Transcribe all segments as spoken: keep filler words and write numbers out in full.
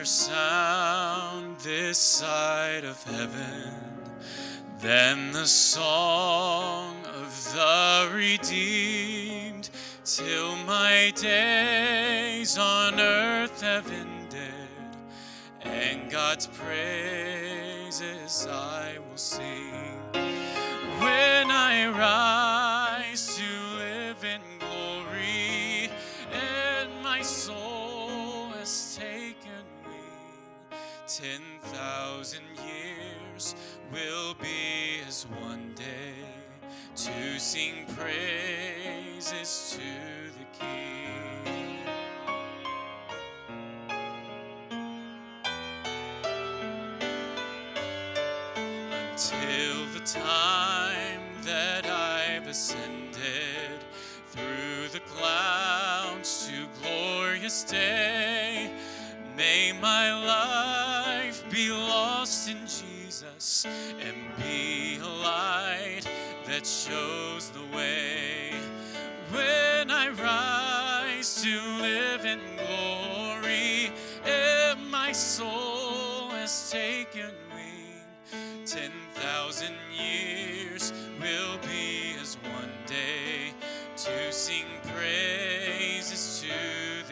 sound this side of heaven than the song of the redeemed, till my days on earth have ended, and God's praises I will sing. When I rise to live in glory, and my soul has taken wing, ten thousand years will be as one day to sing praises to the King. Until the time that I've ascended through the clouds to glorious day, may my life be lost in Jesus and be a light that shows the way. When I rise to live in glory, and my soul has taken wing, ten thousand years will be as one day to sing praises to the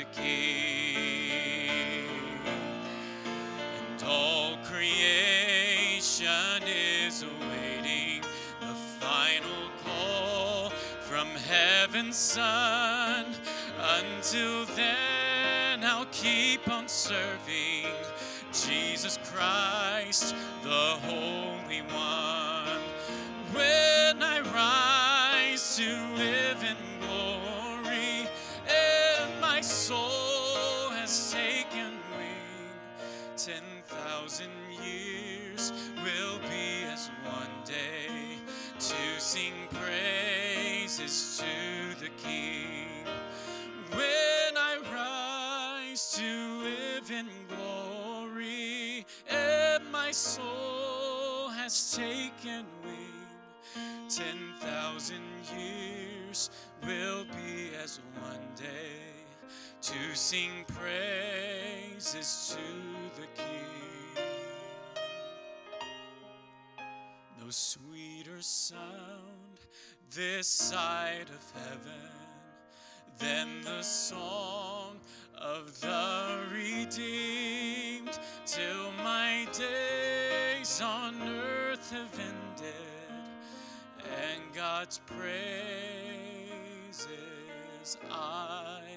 King. And all creation is awaiting the final call from heaven's Son. Until then, I'll keep on serving Jesus Christ, the Holy One. When I rise to live in glory, and my soul has taken wing, ten thousand years will be as one day to sing praises to the King. When I rise to live in glory, and my soul has taken wing, ten thousand years will be as one day to sing praises to the King. No sweeter sound this side of heaven than the song of the redeemed, till my days on earth have ended, and God's praises I